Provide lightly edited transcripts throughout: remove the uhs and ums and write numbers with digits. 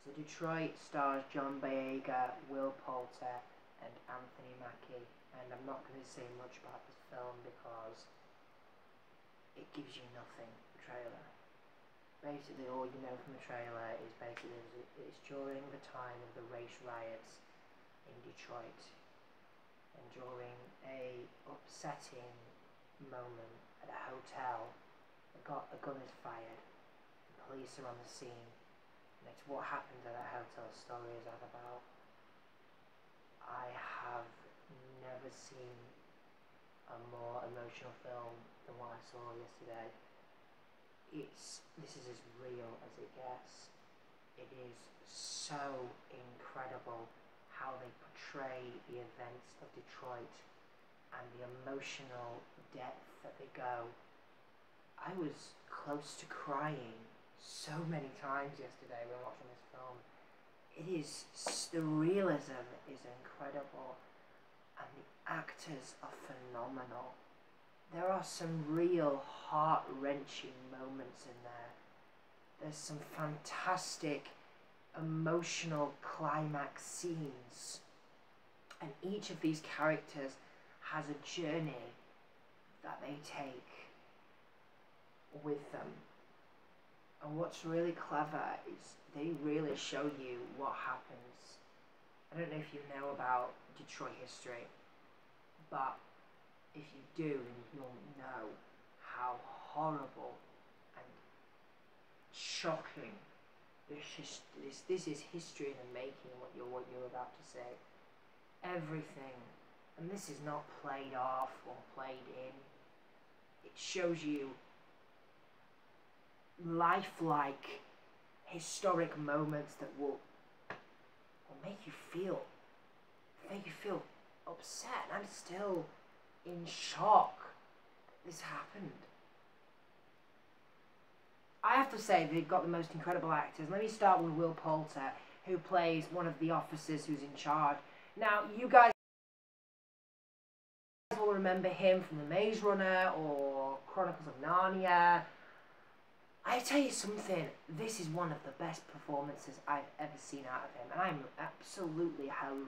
So Detroit stars John Boyega, Will Poulter, and Anthony Mackie. And I'm not going to say much about this film because it gives you nothing. The trailer. Basically, all you know from the trailer is it's during the time of the race riots in Detroit, and during a upsetting moment at a hotel, a gun is fired. The police are on the scene. And it's what happened at that hotel story is that about. I have never seen a more emotional film than what I saw yesterday. This is as real as it gets. It is so incredible how they portray the events of Detroit and the emotional depth that they go. I was close to crying so many times yesterday when watching this film. The realism is incredible and the actors are phenomenal. There are some real heart-wrenching moments in there. There's some fantastic emotional climax scenes, and each of these characters has a journey that they take with them. And what's really clever is they really show you what happens. I don't know if you know about Detroit history, but if you do, then you'll know how horrible and shocking this is history in the making. What you're about to say, everything, and this is not played off or played in. It shows you lifelike, historic moments that will make you feel upset. I'm still in shock that this happened. I have to say they've got the most incredible actors. Let me start with Will Poulter, who plays one of the officers who's in charge. Now, you guys will remember him from The Maze Runner or Chronicles of Narnia. I tell you something, this is one of the best performances I've ever seen out of him, and I'm absolutely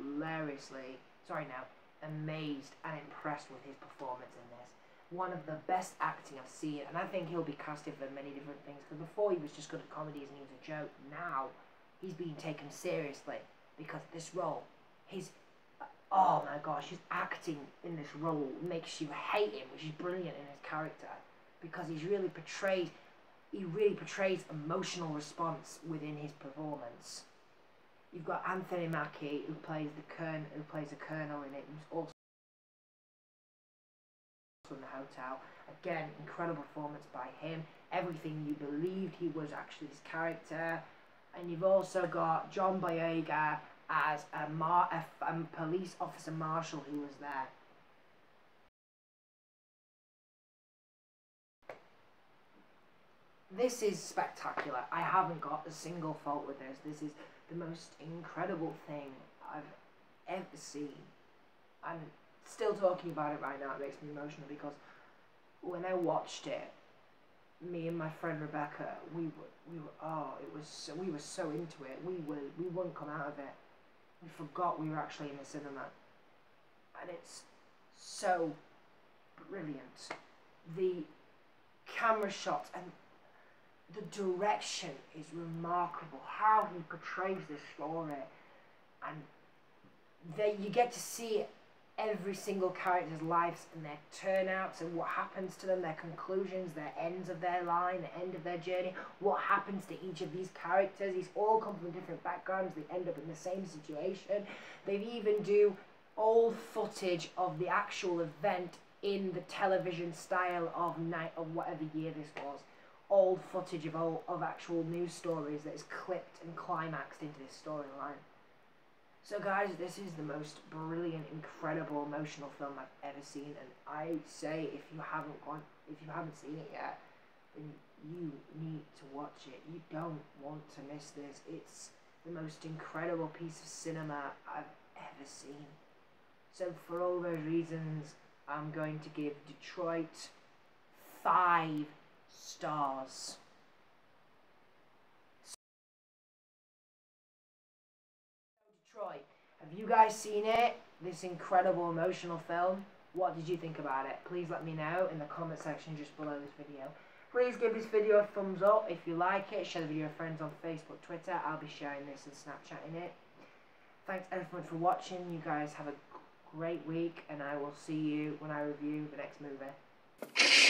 amazed and impressed with his performance in this. One of the best acting I've seen, and I think he'll be casted for many different things, because before he was just good at comedies and he was a joke. Now he's being taken seriously because this role, oh my gosh, his acting in this role makes you hate him, which is brilliant in his character, because he really portrays emotional response within his performance. You've got Anthony Mackie, who plays a colonel in it, who's also in the hotel. Again, incredible performance by him. Everything you believed he was actually this character. And you've also got John Boyega as a police officer marshal who was there. This is spectacular. I haven't got a single fault with this. This is the most incredible thing I've ever seen. I'm still talking about it right now. It makes me emotional because when I watched it, me and my friend Rebecca, we were so into it. We wouldn't come out of it. We forgot we were actually in the cinema, and it's so brilliant. The camera shots and the direction is remarkable. How he portrays this story, and you get to see every single character's lives and their turnouts and what happens to them, their conclusions, their ends of their line, the end of their journey, what happens to each of these characters. These all come from different backgrounds. They end up in the same situation. They even do old footage of the actual event in the television style of whatever year this was. Old footage of actual news stories that is clipped and climaxed into this storyline. So guys, this is the most brilliant, incredible, emotional film I've ever seen, and I say if you haven't seen it yet, then you need to watch it. You don't want to miss this. It's the most incredible piece of cinema I've ever seen. So for all those reasons, I'm going to give Detroit 5 stars. Have you guys seen it? This incredible emotional film? What did you think about it? Please let me know in the comment section just below this video. Please give this video a thumbs up if you like it. Share the video with friends on Facebook, Twitter. I'll be sharing this and Snapchatting it. Thanks everyone for watching. You guys have a great week, and I will see you when I review the next movie.